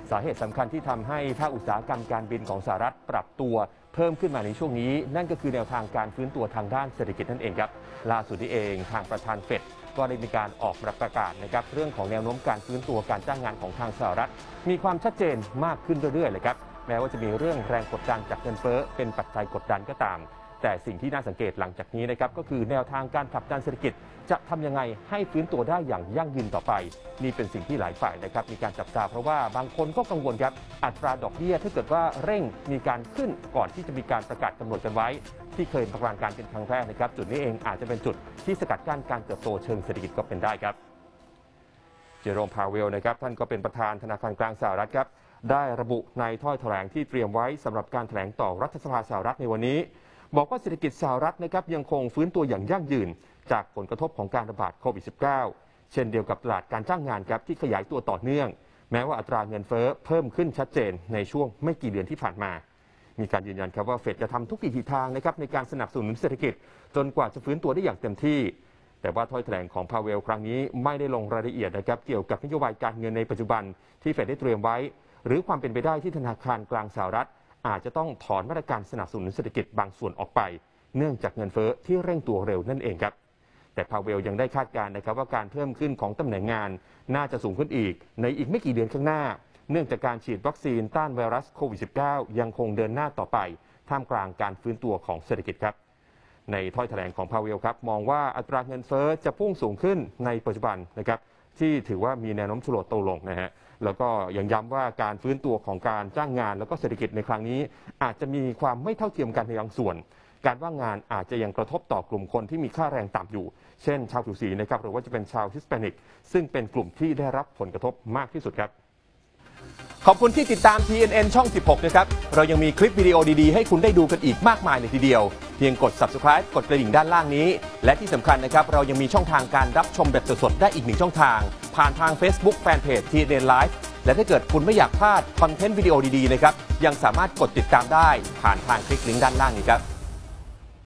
สาเหตุสำคัญที่ทำให้ภาคอุตสาหกรรมการบินของสหรัฐปรับตัวเพิ่มขึ้นมาในช่วงนี้นั่นก็คือแนวทางการฟื้นตัวทางด้านเศรษฐกิจนั่นเองครับล่าสุดนี้เองทางประธานเฟดก็ได้มีการออกประกาศนะครับเรื่องของแนวโน้มการฟื้นตัวการจ้างงานของทางสหรัฐมีความชัดเจนมากขึ้นเรื่อยๆเลยครับแม้ว่าจะมีเรื่องแรงกดดันจากเงินเฟ้อเป็นปัจจัยกดดันก็ตามแต่สิ่งที่น่าสังเกตหลังจากนี้นะครับก็คือแนวทางการผลักดันเศรษฐกิจจะทำยังไงให้ฟื้นตัวได้อย่างยั่งยืนต่อไปนี่เป็นสิ่งที่หลายฝ่ายนะครับมีการจับตาเพราะว่าบางคนก็กังวลครับอัตราดอกเบี้ยถ้าเกิดว่าเร่งมีการขึ้นก่อนที่จะมีการประกาศกำหนดกันไว้ที่เคยประมาณการเป็นครั้งแรกนะครับจุดนี้เองอาจจะเป็นจุดที่สกัดกั้นการเติบโตเชิงเศรษฐกิจก็เป็นได้ครับเจอโรม พาเวลนะครับท่านก็เป็นประธานธนาคารกลางสหรัฐครับได้ระบุในถ้อยแถลงที่เตรียมไว้สำหรับการแถลงต่อรัฐสภาสหรัฐในวันนี้บอกว่าเศรษฐกิจสหรัฐนะครับยังคงฟื้นตัวอย่างยั่งยืนจากผลกระทบของการระบาดโควิด -19 เช่นเดียวกับตลาดการจ้างงานครับที่ขยายตัวต่อเนื่องแม้ว่าอัตราเงินเฟ้อเพิ่มขึ้นชัดเจนในช่วงไม่กี่เดือนที่ผ่านมามีการยืนยันครับว่าเฟดจะทำทุกวิถีทางนะครับในการสนับสนุนเศรษฐกิจจนกว่าจะฟื้นตัวได้อย่างเต็มที่แต่ว่าถ้อยแถลงของพาเวลครั้งนี้ไม่ได้ลงรายละเอียดนะครับเกี่ยวกับนโยบายการเงินในปัจจุบันที่เฟดได้เตรียมไว้หรือความเป็นไปได้ที่ธนาคารกลางสหรัฐอาจจะต้องถอนมาตรการสนับสนุนเศรษฐกิจบางส่วนออกไปเนื่องจากเงินเฟ้อที่เร่งตัวเร็วนั่นเองครับแต่พาเวลยังได้คาดการณ์นะครับว่าการเพิ่มขึ้นของตำแหน่งงานน่าจะสูงขึ้นอีกในอีกไม่กี่เดือนข้างหน้าเนื่องจากการฉีดวัคซีนต้านไวรัสโควิด -19 ยังคงเดินหน้าต่อไปท่ามกลางการฟื้นตัวของเศรษฐกิจครับในถ้อยแถลงของพาเวลครับมองว่าอัตราเงินเฟ้อจะพุ่งสูงขึ้นในปัจจุบันนะครับที่ถือว่ามีแนวโน้มชะลอตัวลงนะฮะแล้วก็ยังย้ำว่าการฟื้นตัวของการจ้างงานแล้วก็เศรษฐกิจในครั้งนี้อาจจะมีความไม่เท่าเทียมกันในบางส่วนการว่างงานอาจจะยังกระทบต่อกลุ่มคนที่มีค่าแรงต่ำอยู่เช่นชาวผิวสีนะครับหรือว่าจะเป็นชาวฮิสแปนิกซึ่งเป็นกลุ่มที่ได้รับผลกระทบมากที่สุดครับขอบคุณที่ติดตาม TNN ช่อง 16 นะครับเรายังมีคลิปวิดีโอดีๆให้คุณได้ดูกันอีกมากมายเลยทีเดียวเพียงกด Subscribe กดกระดิ่งด้านล่างนี้และที่สำคัญนะครับเรายังมีช่องทางการรับชมแบบสดๆได้อีก1ช่องทางผ่านทาง Facebook Fanpage TNN Live และถ้าเกิดคุณไม่อยากพลาดคอนเทนต์วิดีโอดีๆนะครับยังสามารถกดติดตามได้ผ่านทางคลิกลิงก์ด้านล่างนี้ครับ